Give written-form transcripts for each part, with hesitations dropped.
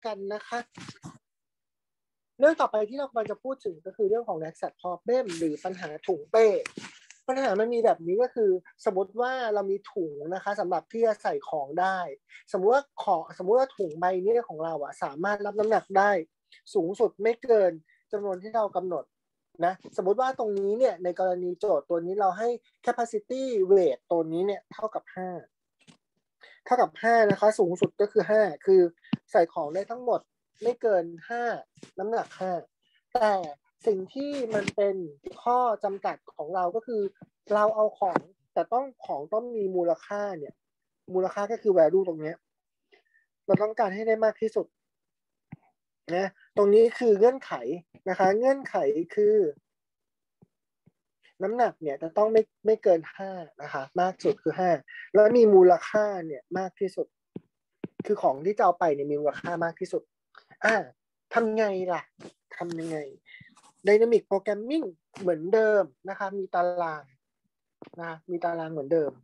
กันนะคะเรื่องต่อไปที่เรากำลังจะพูดถึงก็คือเรื่องของ Knapsack Problem หรือปัญหาถุงเป้ปัญหามันมีแบบนี้ก็คือสมมติว่าเรามีถุงนะคะสำหรับที่จะใส่ของได้สมมติว่าถุงใบนี้ของเราอะสามารถรับน้ำหนักได้สูงสุดไม่เกินจำนวนที่เรากำหนดนะสมมติว่าตรงนี้เนี่ยในกรณีโจทย์ตัวนี้เราให้ capacity weight ตัวนี้เนี่ยเท่ากับ5นะคะสูงสุดก็คือ5คือใส่ของได้ทั้งหมดไม่เกิน5น้ำหนัก5แต่สิ่งที่มันเป็นข้อจำกัดของเราก็คือเราเอาของแต่ต้องมีมูลค่าเนี่ยมูลค่าก็คือ value ตรงนี้เราต้องการให้ได้มากที่สุดนะตรงนี้คือเงื่อนไขนะคะเงื่อนไขคือน้ำหนักเนี่ยจะต้องไม่เกิน5นะคะมากสุดคือ5แล้วมีมูลค่าเนี่ยมากที่สุดคือของที่จะเอาไปเนี่ยมีมูลค่ามากที่สุดทำไงล่ะทำยังไง Dynamic Programming เหมือนเดิมนะคะมีตารางนะมีตารางเหมือนเดิม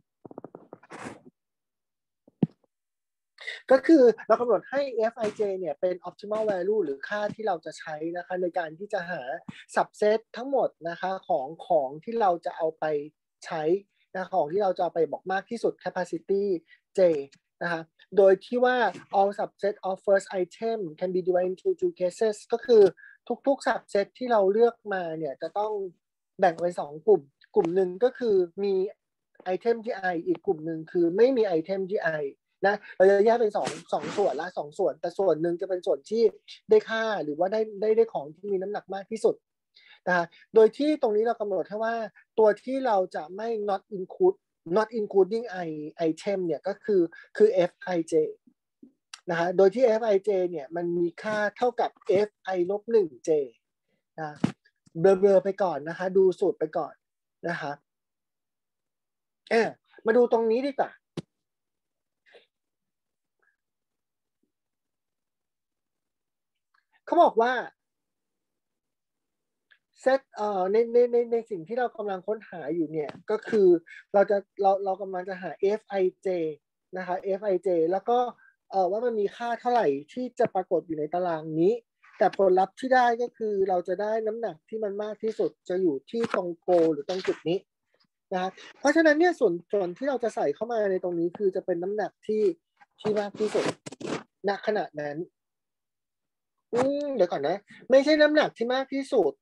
ก็คือเรากำหนดให้ Fij เนี่ยเป็น optimal value หรือค่าที่เราจะใช้นะคะในการที่จะหา subset ทั้งหมดนะคะของที่เราจะเอาไปใช้นะของที่เราจะเอาไปบอกมากที่สุด capacity j นะคะโดยที่ว่า all subset of first item can be divided into two cases ก็คือทุกๆ subset ที่เราเลือกมาเนี่ยจะต้องแบ่งเป็น2กลุ่มหนึ่งก็คือมีไอเทมที่ i อีกกลุ่มหนึ่งคือไม่มีไอเทมที่ iนะเราจะแยกเป็นสองส่วนละ2ส่วนแต่ส่วนหนึ่งจะเป็นส่วนที่ได้ค่าหรือว่าได้ของที่มีน้ำหนักมากที่สุดนะโดยที่ตรงนี้เรากำหนดให้ว่าตัวที่เราจะไม่ not including item เนี่ยก็คือfij นะคะโดยที่ fij เนี่ยมันมีค่าเท่ากับ fi-1j นะเบลอไปก่อนนะคะดูสูตรไปก่อนนะคะมาดูตรงนี้ดีกว่าเขาบอกว่าเซตในสิ่งที่เรากำลังค้นหาอยู่เนี่ยก็คือเรากำลังจะหา fij นะคะ fij แล้วก็ว่ามันมีค่าเท่าไหร่ที่จะปรากฏอยู่ในตารางนี้แต่ผลลัพธ์ที่ได้ก็คือเราจะได้น้ำหนักที่มันมากที่สุดจะอยู่ที่ตรงโกหรือตรงจุดนี้นะเพราะฉะนั้นเนี่ยส่วนที่เราจะใส่เข้ามาในตรงนี้คือจะเป็นน้ำหนักที่มากที่สุดณขณะนั้นเดี๋ยวก่อนนะไม่ใช่น้ำหนักที่มากที่สุด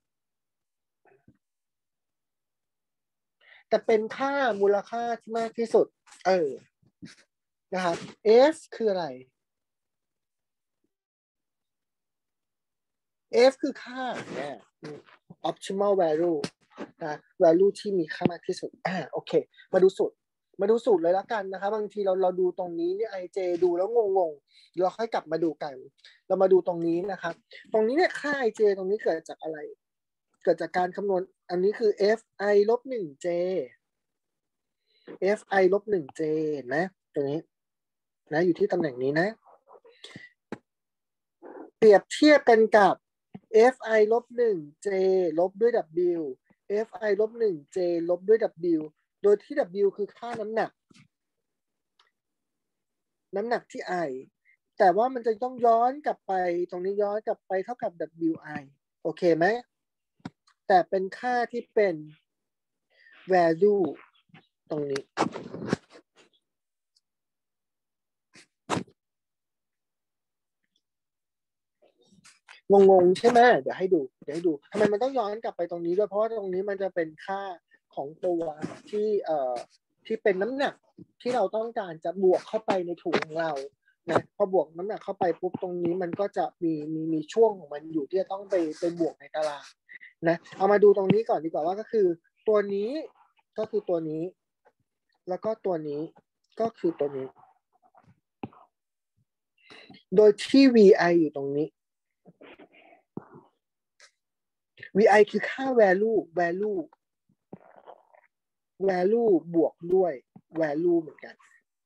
แต่เป็นค่ามูลค่าที่มากที่สุดนะครับ F คืออะไร F คือค่าเนี่ย optimal value นะ value ที่มีค่ามากที่สุดโอเคมาดูสูตรเลยแล้วกันนะครับบางทีเราดูตรงนี้เนี่ย IJ ดูแล้วงงเราค่อยกลับมาดูกันเรามาดูตรงนี้นะครับตรงนี้เนี่ยค่า IJ ตรงนี้เกิดจากอะไรเกิดจากการคำนวณอันนี้คือ fi-1j fi-1j นะตรงนี้นะอยู่ที่ตำแหน่งนี้นะเปรียบเทียบกันกับ fi-1j ลบด้วย w fi-1j ลบด้วย w โดยที่ w คือค่าน้ำหนักที่ i แต่ว่ามันจะต้องย้อนกลับไปตรงนี้ย้อนกลับไปเท่ากับ wi โอเคไหมแต่เป็นค่าที่เป็น value ตรงนี้งงใช่ไหมเดี๋ยวให้ดูทำไมมันต้องย้อนกลับไปตรงนี้ด้วยเพราะว่าตรงนี้มันจะเป็นค่าของตัวที่เป็นน้ำหนักที่เราต้องการจะบวกเข้าไปในถุงของเรานะพอบวกน้ำหนักเข้าไปปุ๊บตรงนี้มันก็จะมีช่วงของมันอยู่ที่จะต้องไปบวกในตารางนะเอามาดูตรงนี้ก่อนดีกว่าว่าก็คือตัวนี้ก็คือตัวนี้แล้วก็ตัวนี้ก็คือตัวนี้โดยที่ vi อยู่ตรงนี้ vi คือค่า value บวกด้วย value เหมือนกัน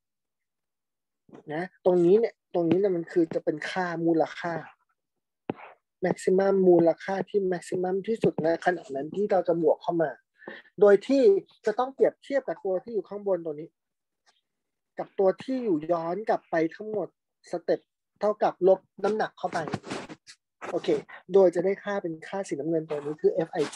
นะตรงนี้เนี่ยมันคือจะเป็นค่ามูลค่า maximum มูลค่าที่ maximum ที่สุดในขณะนั้นที่เราจะบวกเข้ามาโดยที่จะต้องเปรียบเทียบกับตัวที่อยู่ข้างบนตัวนี้กับตัวที่อยู่ย้อนกลับไปทั้งหมดสเต็ปเท่ากับลบน้ำหนักเข้าไปโอเคโดยจะได้ค่าเป็นค่าสีน้ำเงินตัวนี้คือ Fij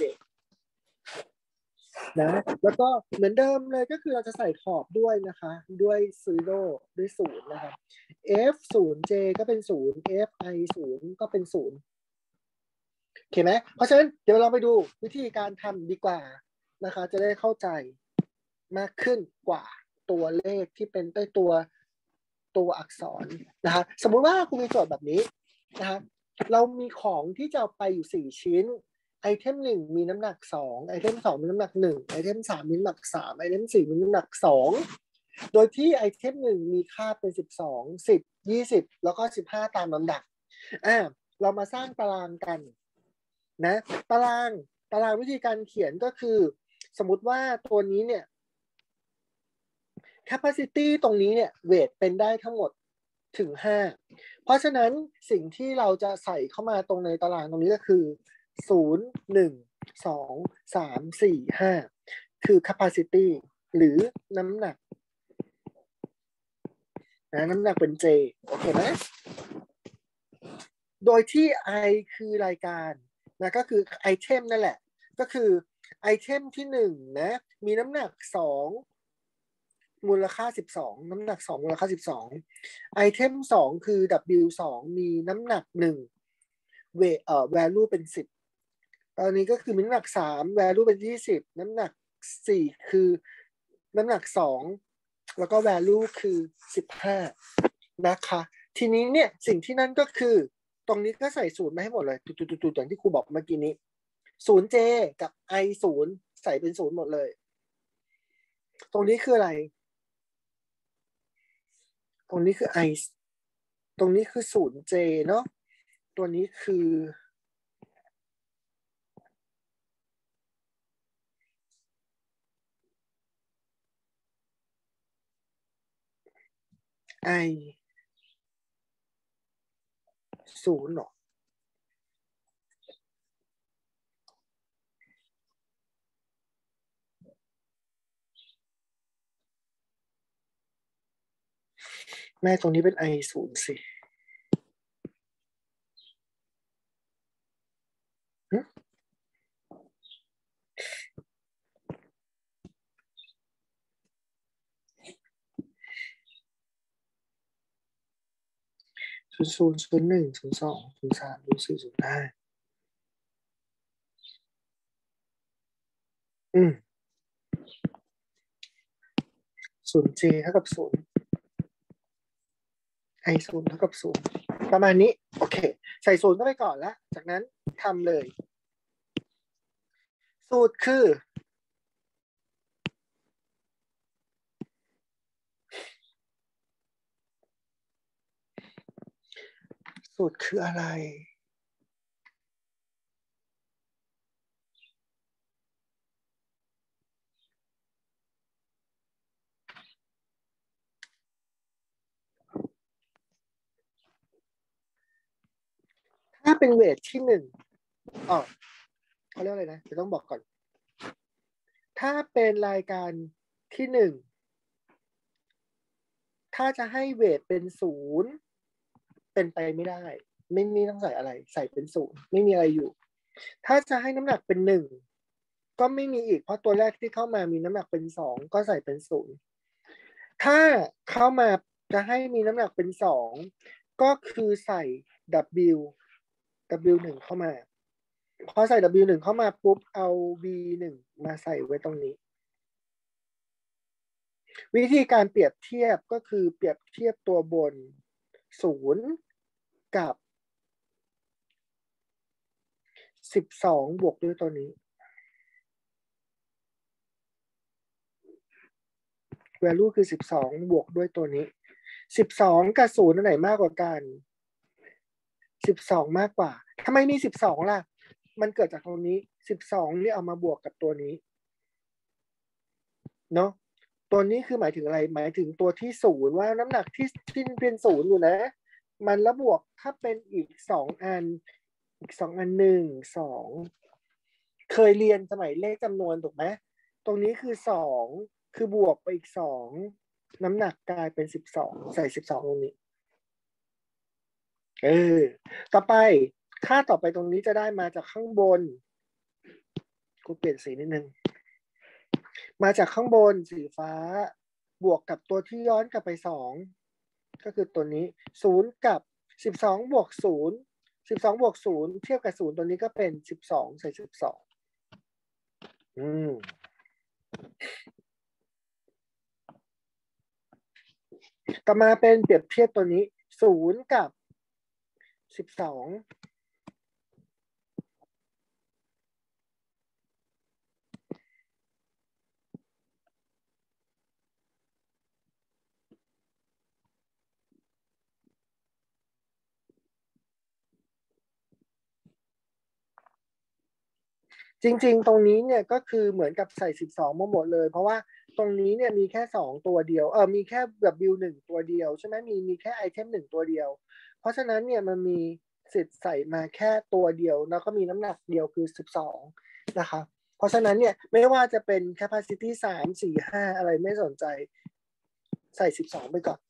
นะแล้วก็เหมือนเดิมเลยก็คือเราจะใส่ขอบด้วยนะคะด้วย0ด้วย0นะครับ f 0 j ก็เป็น0 f i 0ก็เป็น0โอเคไหมเพราะฉะนั้นเดี๋ยวเราไปดูวิธีการทำดีกว่านะคะจะได้เข้าใจมากขึ้นกว่าตัวเลขที่เป็นตัวอักษรนะคะสมมุติว่าคุณมีโจทย์แบบนี้นะคะเรามีของที่จะไปอยู่4ชิ้นไอเทม1มีน้ำหนัก2ไอเทม2มีน้ำหนัก1ไอเทม3มีน้ำหนัก3ไอเทม4มีน้ำหนัก2โดยที่ไอเทม1มีค่าเป็น12 10 20แล้วก็15ตามลำดับเรามาสร้างตารางกันนะตารางวิธีการเขียนก็คือสมมุติว่าตัวนี้เนี่ย capacity ตรงนี้เนี่ยเวทเป็นได้ทั้งหมดถึง5เพราะฉะนั้นสิ่งที่เราจะใส่เข้ามาตรงในตารางตรงนี้ก็คือ0 1 2 3 4 5คือ capacity หรือน้ำหนักน้ำหนักเป็น J โอเคไหมโดยที่ I คือรายการนะก็คือไอเทมนั่นแหละก็คือไอเทมที่1นะมีน้ำหนัก2มูลค่า12น้ำหนัก2มูลค่า12ไอเทม2คือ W2 มีน้ำหนัก1value เป็น10ตอนนี้ก็คือมีน้ำหนัก3 value เป็น20น้ำหนัก4คือน้ำหนัก2แล้วก็ value คือ15นะคะทีนี้เนี่ยสิ่งที่นั่นก็คือตรงนี้ก็ใส่ศูนย์มาให้หมดเลยตุดๆๆอย่างที่ครูบอกเมื่อกี้นี้ 0J กับ I0 ใส่เป็น0หมดเลยตรงนี้คืออะไรตรงนี้คือ I ตรงนี้คือ 0J เนาะตัวนี้คือ I 0เนาะแม่ตรงนี้เป็น I0 สิ00 01 02 03 04 050J เท่ากับ0 I0 เท่ากับ0ประมาณนี้โอเคใส่0เข้าไปก่อนแล้วจากนั้นทำเลยสูตรคืออะไรถ้าเป็นเวทที่1อ๋อเขาเรียกอะไรนะเดี๋ยวต้องบอกก่อนถ้าเป็นรายการที่1ถ้าจะให้เวทเป็น0เป็นไปไม่ได้ไม่ต้องใส่อะไรใส่เป็น0ไม่มีอะไรอยู่ถ้าจะให้น้ำหนักเป็น1ก็ไม่มีอีกเพราะตัวแรกที่เข้ามามีน้ำหนักเป็น2ก็ใส่เป็น0ถ้าเข้ามาจะให้มีน้ำหนักเป็น2ก็คือใส่ W1 เข้ามาพอใส่ W1 เข้ามาปุ๊บเอา V1 มาใส่ไว้ตรงนี้วิธีการเปรียบเทียบก็คือเปรียบเทียบตัวบน0กับ12บวกด้วยตัวนี้ value คือ12บวกด้วยตัวนี้12กับ0อันไหนมากกว่ากัน12มากกว่าทำไมมี12ล่ะมันเกิดจากตรงนี้12นี่เอามาบวกกับตัวนี้เนาะตัวนี้คือหมายถึงอะไรหมายถึงตัวที่0ว่าน้ำหนักที่เป็น0อยู่นะมันแล้วบวกถ้าเป็นอีก2อันอีก2อัน1 2เคยเรียนสมัยเลขจำนวนถูกไหมตรงนี้คือ2คือบวกไปอีก2น้ำหนักกลายเป็น12ใส่12ตรงนี้เออต่อไปค่าต่อไปตรงนี้จะได้มาจากข้างบนกูเปลี่ยนสีนิดนึงมาจากข้างบนสีฟ้าบวกกับตัวที่ย้อนกลับไป2ก็คือตัวนี้0กับ12บวก0 12บวก0เทียบกับ0ตัวนี้ก็เป็น12ใส่12ต่อมาเป็นเปรียบเทียบตัวนี้0กับ12จริงๆตรงนี้เนี่ยก็คือเหมือนกับใส่12มาหมดเลยเพราะว่าตรงนี้เนี่ยมีแค่2ตัวเดียวมีแค่ W1 ตัวเดียวใช่ไหมมีแค่ไอเทม1ตัวเดียวเพราะฉะนั้นเนี่ยมันมีสิทธิ์ใส่มาแค่ตัวเดียวแล้วก็มีน้ำหนักเดียวคือ12นะคะเพราะฉะนั้นเนี่ยไม่ว่าจะเป็น capacity 3 4 5อะไรไม่สนใจใส่12ไปก่อน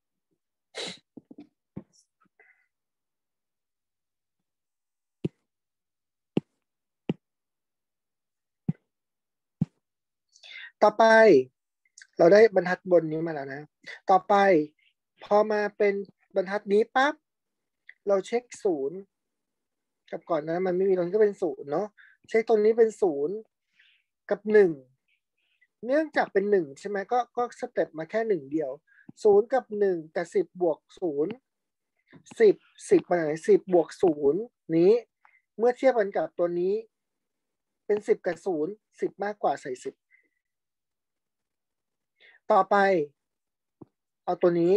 ต่อไปเราได้บรรทัดบนนี้มาแล้วนะต่อไปพอมาเป็นบรรทัดนี้ปั๊บเราเช็คศูนย์กับก่อนนะมันไม่มีตรงนี้ก็เป็นศูนย์เนาะเช็คตรงนี้เป็นศูนย์กับ1เนื่องจากเป็น1ใช่ไหมก็สเต็ปมาแค่1เดียว0กับ1แต่10บวก0 10มาไหน10บวก0นี้เมื่อเทียบกันกับตัวนี้เป็น10กับ0 10มากกว่าใส่10ต่อไปเอาตัวนี้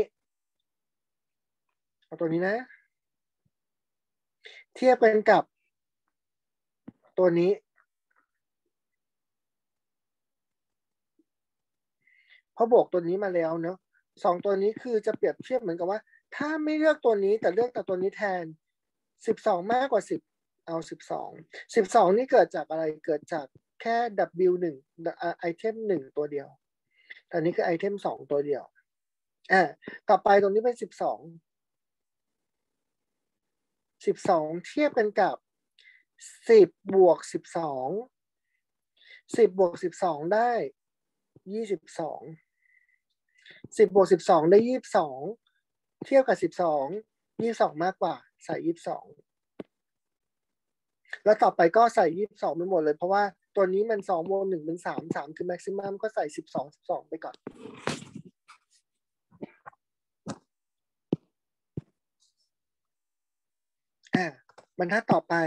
นะเทียบกันกับตัวนี้เพราะบวกตัวนี้มาแล้วเนาะ2ตัวนี้คือจะเปรียบเทียบเหมือนกับว่าถ้าไม่เลือกตัวนี้แต่เลือกแต่ตัวนี้แทน12มากกว่า10เอา12นี่เกิดจากอะไรเกิดจากแค่ W1 ไอเทม1ตัวเดียวแต่นี้คือไอเทม2ตัวเดียวต่อไปตรงนี้เป็น12เทียบกันกับ10บวก12 10บวก12ได้22 10บวก12ได้22เทียบกับ12มากกว่าใส่22แล้วต่อไปก็ใส่22ไปหมดเลยเพราะว่าตัวนี้มัน2บวก1เป็น3 3คือแม็กซิมัมก็ใส่12ไปก่อนบรรทัดต่อไป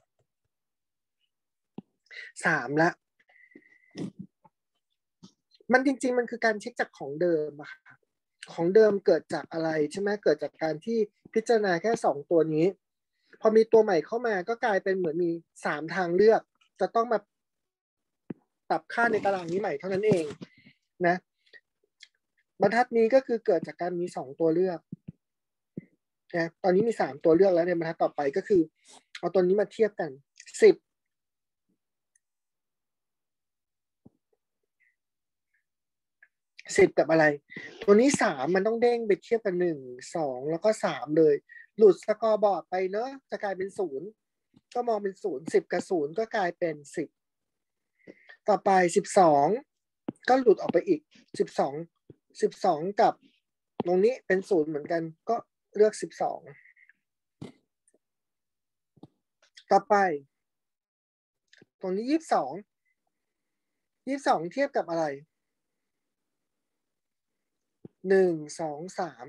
3ละมันจริงๆมันคือการเช็คจากของเดิมอะค่ะของเดิมเกิดจากอะไรใช่ไหมเกิดจากการที่พิจารณาแค่2ตัวนี้พอมีตัวใหม่เข้ามาก็กลายเป็นเหมือนมี3ทางเลือกจะต้องมาปรับค่าในตารางนี้ใหม่เท่านั้นเองนะบรรทัดนี้ก็คือเกิดจากการมี2ตัวเลือกนะตอนนี้มี3ตัวเลือกแล้วในบรรทัดต่อไปก็คือเอาตัวนี้มาเทียบกัน10 กับอะไรตัวนี้3มันต้องเด้งไปเทียบกัน1 2แล้วก็3เลยหลุดสกอร์บอร์ดไปเนอะจะกลายเป็น0ก็มองเป็น0 10กับ0ก็กลายเป็น10ต่อไป12ก็หลุดออกไปอีก12กับตรงนี้เป็น0เหมือนกันก็เลือก12ต่อไปตรงนี้22เทียบกับอะไร1 2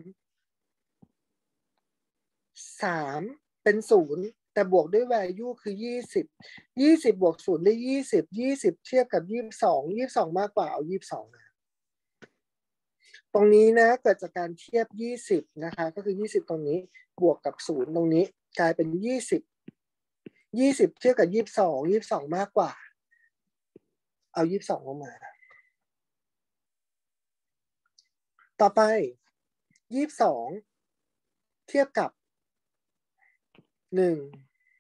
3เป็น0แต่บวกด้วย value คือ20บวก0ได้20เทียบกับ22มากกว่าเอา22ตรงนี้นะเกิดจากการเทียบ20นะคะก็คือ20ตรงนี้บวกกับ0ตรงนี้กลายเป็น20เทียบกับ22มากกว่าเอา22ลงมาต่อไป22เทียบกับ1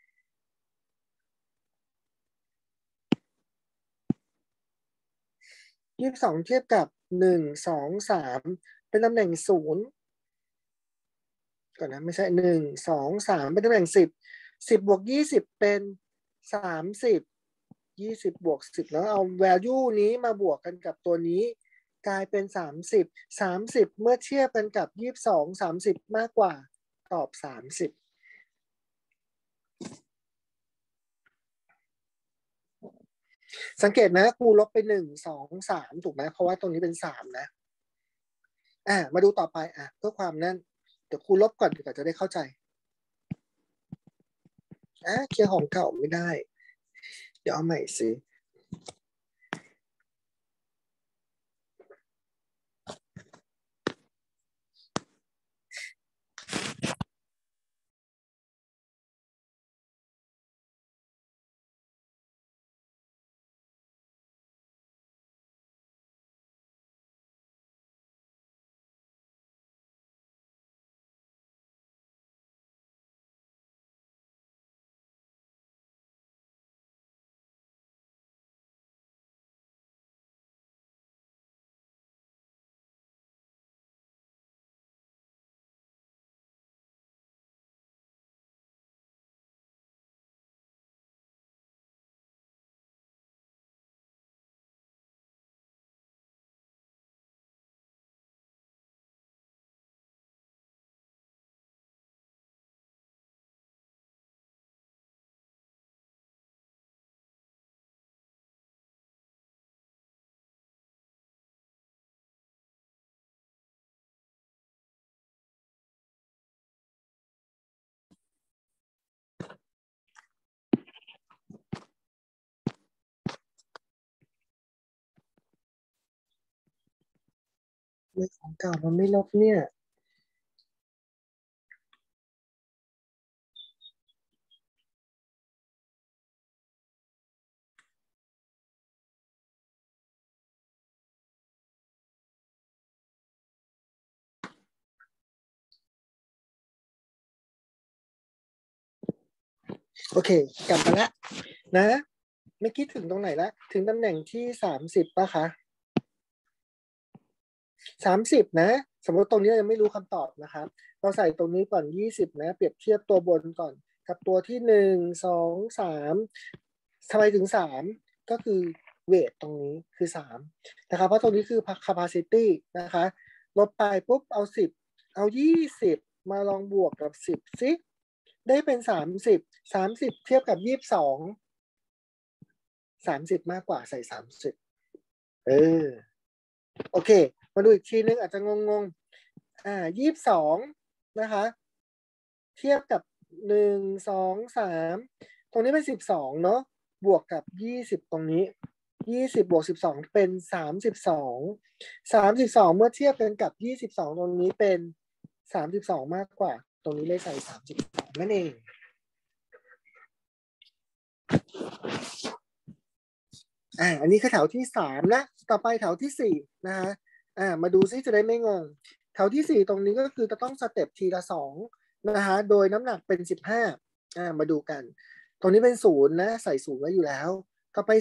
22เทียบกับ1 2 3เป็นตำแหน่ง0 ก่อนนะไม่ใช่1 2 3เป็นตำแหน่ง10บวก20เป็น30 20บวก10แล้วเอา value นี้มาบวกกันกับตัวนี้กลายเป็น30เมื่อเทียบกันกับ22 30มากกว่าตอบ30สังเกตนะครูลบไป1 2 3ถูกไหมเพราะว่าตรงนี้เป็น3นะมาดูต่อไปเพื่อความนั่นเดี๋ยวครูลบก่อนดีกว่าจะได้เข้าใจเคลียร์ของเก่าไม่ได้เดี๋ยวเอาใหม่สิเลขของเก่ามันไม่ลบเนี่ยโอเคกลับมาแล้วนะไม่คิดถึงตรงไหนแล้วถึงตำแหน่งที่30ป่ะคะ30นะสมมติตรงนี้ยังไม่รู้คำตอบนะครับเราใส่ตรงนี้ก่อน20นะเปรียบเทียบตัวบนก่อนกับตัวที่1 2 3ทำไมถึง3ก็คือเวทตรงนี้คือ3นะครับเพราะตรงนี้คือ capacity นะคะลบไปปุ๊บเอา20มาลองบวกกับ10ซิได้เป็น30เทียบกับ22 30มากกว่าใส่30โอเคมาดูอีกทีนึงอาจจะงง22นะคะเทียบกับ1 2 3ตรงนี้เป็น12เนาะบวกกับ20ตรงนี้20บวก12เป็น32เมื่อเทียบกันกับ22ตรงนี้เป็น32มากกว่าตรงนี้เลยใส่32นั่นเองอันนี้คือแถวที่3นะต่อไปแถวที่4นะคะมาดูซิจะได้ไม่งงแถวที่4ตรงนี้ก็คือจะต้องสเต็ปทีละ2นะคะโดยน้ำหนักเป็น15มาดูกันตรงนี้เป็น0นะใส่0ไว้อยู่แล้วต่อไป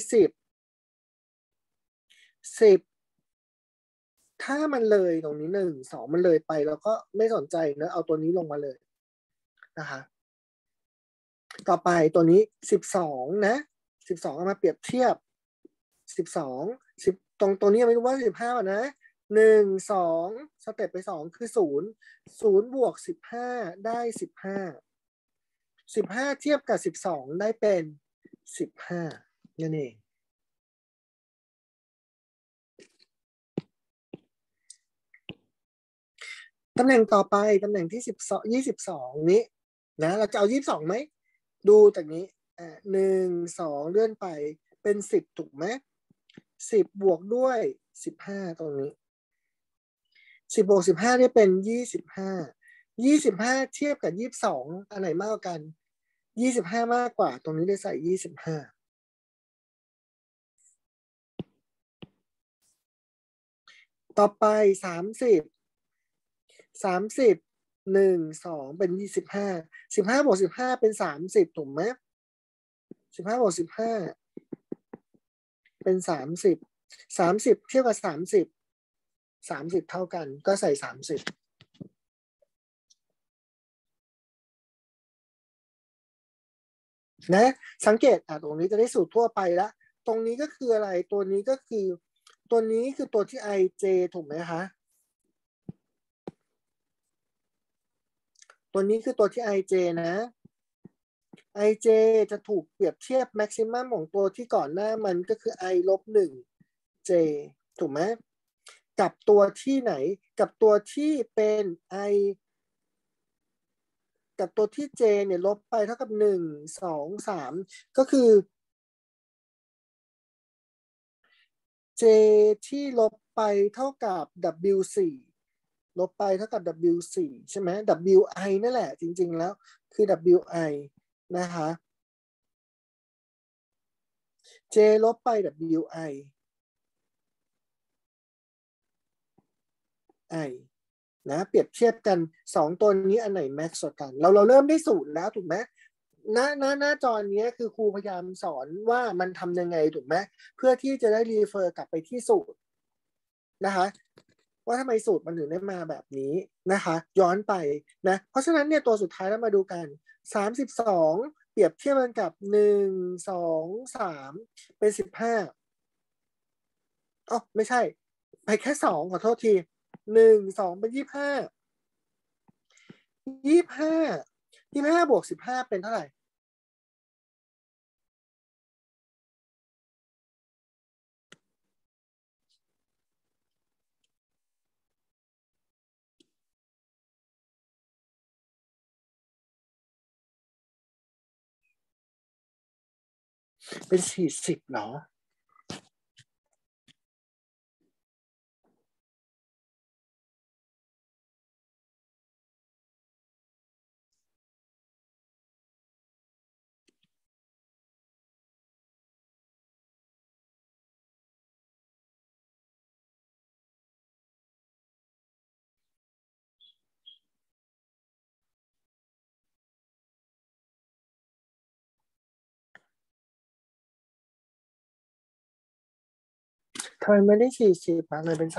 10ถ้ามันเลยตรงนี้1 2มันเลยไปแล้วก็ไม่สนใจนะเอาตัวนี้ลงมาเลยนะคะต่อไปตัวนี้12นะ12เอามาเปรียบเทียบ12ตรงนี้ยังไม่รู้ว่า15นะ1 2สเต็ปไป2คือ0บวก15ได้15เทียบกับ12ได้เป็น15นั่นเองตำแหน่งต่อไปตำแหน่งที่22นี้นะเราจะเอา22ไหมดูจากนี้1 2เลื่อนไปเป็น10ถูกไหม10บวกด้วย15ตรงนี้10บวก15ได้เป็น25เทียบกับ22อันไหนมากกว่ากัน25มากกว่าตรงนี้ได้ใส่25ต่อไป301 2เป็น15บวก15เป็น30ถูกไหม15บวก15เป็น30เทียบกับ30เท่ากันก็ใส่30 นะสังเกตตรงนี้จะได้สูตรทั่วไปละตรงนี้ก็คืออะไรตัวนี้ก็คือตัวนี้คือตัวที่ ij ถูกไหมคะตัวนี้คือตัวที่ ij นะ ij จะถูกเปรียบเทียบแม็กซิมัมของตัวที่ก่อนหน้ามันก็คือ i ลบ1 j ถูกไหมกับตัวที่ไหนกับตัวที่เป็น i กับตัวที่ j เนี่ยลบไปเท่ากับ1 2 3ก็คือ j ที่ลบไปเท่ากับ w4 ลบไปเท่ากับ w4 ใช่ไหม wi นั่นแหละจริงๆแล้วคือ wi นะคะ j ลบไป wi i นะเปรียบเทียบกัน2ตัวนี้อันไหนแม็กซ์กว่ากันเราเริ่มได้สูตรแล้วถูกไหมหน้าจอนี้คือครูพยายามสอนว่ามันทำยังไงถูกไหมเพื่อที่จะได้รีเฟอร์กลับไปที่สูตรนะคะว่าทำไมสูตรมันถึงได้มาแบบนี้นะคะย้อนไปนะเพราะฉะนั้นเนี่ยตัวสุดท้ายเรามาดูกัน32เปรียบเทียบกันกับ1 2 3เป็น15อ๋อไม่ใช่ไปแค่2ขอโทษที1 2เป็น25ยี่สิบห้าบวก15เป็นเท่าไหร่เป็น40เหรอทำไมไม่ได้40มาเลยเป็น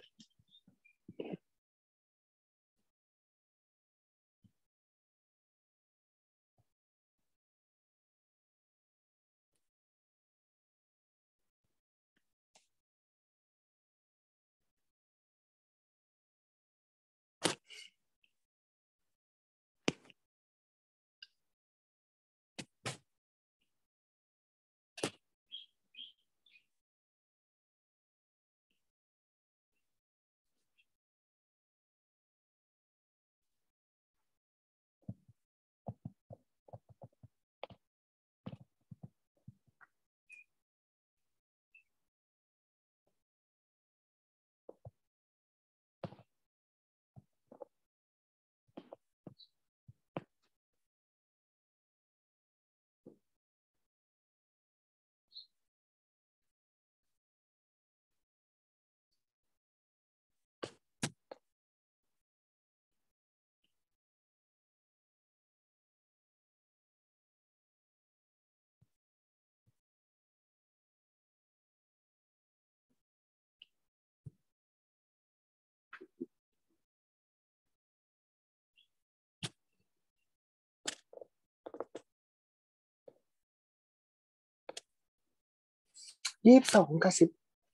3722กับ10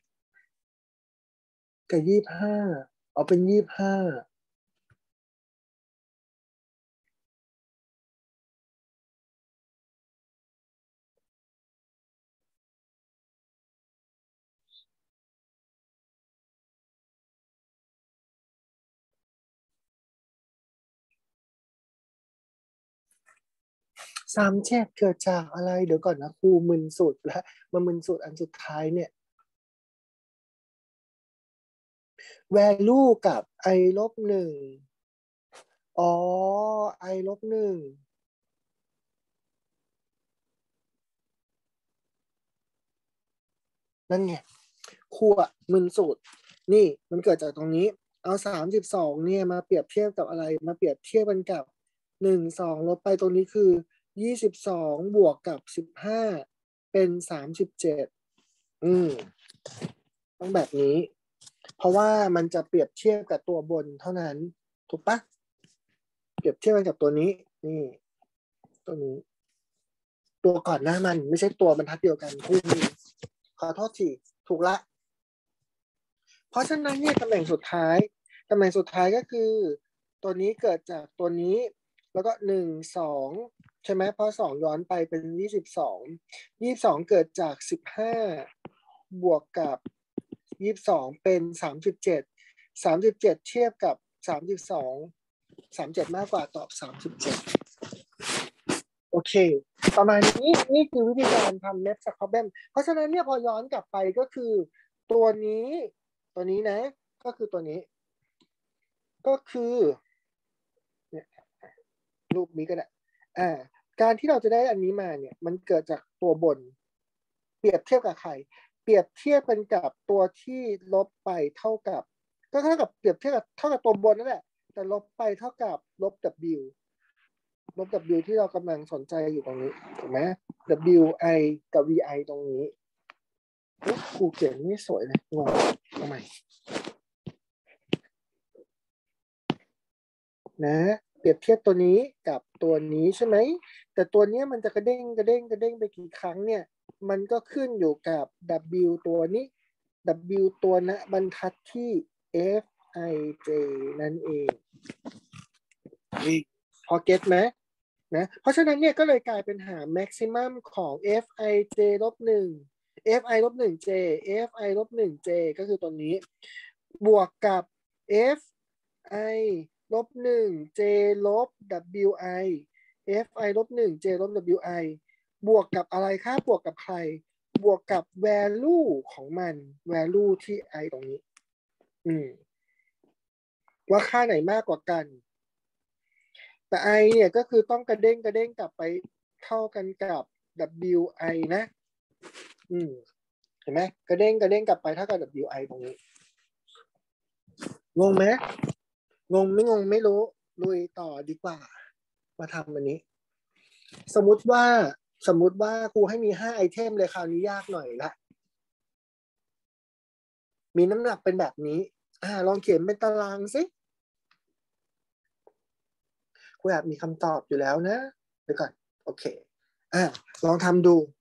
กับ25เอาเป็น2537เกิดจากอะไรเดี๋ยวก่อนนะครูมึนสุดแล้วมามึนสุดอันสุดท้ายเนี่ย value กับ i ลบ1อ๋อ i ลบ1นั่นไงครูอะมึนสูตรนี่มันเกิดจากตรงนี้เอา32เนี่ยมาเปรียบเทียบกับอะไรมาเปรียบเทียบกันกับ1 2ลบไปตรงนี้คือ22บวกกับ15เป็น37ต้องแบบนี้เพราะว่ามันจะเปรียบเทียบกับตัวบนเท่านั้นถูกปะเปรียบเทียบกันกับตัวนี้นี่ตัวนี้ตัวก่อนหน้ามันไม่ใช่ตัวบรรทัดเดียวกันคู่นี้ขอโทษทีถูกละเพราะฉะนั้นเนี่ยตำแหน่งสุดท้ายก็คือตัวนี้เกิดจากตัวนี้แล้วก็1 2ใช่ไหมเพราะ2ย้อนไปเป็น22เกิดจาก15บวกกับ22เป็น37เทียบกับ37มากกว่าตอบ37โอเคประมาณนี้นี่คือวิธีการทำ Map Problem เพราะฉะนั้นเนี่ยพอย้อนกลับไปก็คือตัวนี้นะก็คือตัวนี้ก็คือเนี่ยรูปนี้ก็ได้การที่เราจะได้อันนี้มาเนี่ยมันเกิดจากตัวบนเปรียบเทียบกับใครเปรียบเทียบกันกับตัวที่ลบไปเท่ากับก็เท่ากับเปรียบเทียบกับเท่ากับตัวบนนั่นแหละแต่ลบไปเท่ากับลบ W ที่เรากำลังสนใจอยู่ตรงนี้ถูกไหม WI กับ VI ตรงนี้ครูเขียนนี่สวยเลยงงทำไมนะเปรียบเทียบตัวนี้กับตัวนี้ใช่ไหมแต่ตัวนี้มันจะกระเด้งไปกี่ครั้งเนี่ยมันก็ขึ้นอยู่กับ W ตัวนี้ W ตัวณบรรทัดที่ Fij นั่นเองพอเก็ตไหมนะเพราะฉะนั้นเนี่ยก็เลยกลายเป็นหา maximum ของ Fij ลบ1 Fi ลบ1 J Fi ลบ1 J ก็คือตัวนี้บวกกับ Fi ลบ1 J ลบ Wi Fi ลบ1 J ลบ Wi บวกกับอะไรคะบวกกับใครบวกกับ value ของมัน value ที่ i ตรงนี้ว่าค่าไหนมากกว่ากันแต่ i เนี่ยก็คือต้องกระเด้งกลับไปเท่ากันกับ wi นะเห็นไหมกระเด้งกลับไปเท่ากับ wi ตรงนี้งงไหมงงไม่รู้ลุยต่อดีกว่ามาทำอันนี้สมมุติว่าครูให้มี5ไอเทมเลยคราวนี้ยากหน่อยละมีน้ำหนักเป็นแบบนี้ลองเขียนเป็นตารางสิครูอยากมีคำตอบอยู่แล้วนะเดี๋ยวก่อนโอเคลองทำดู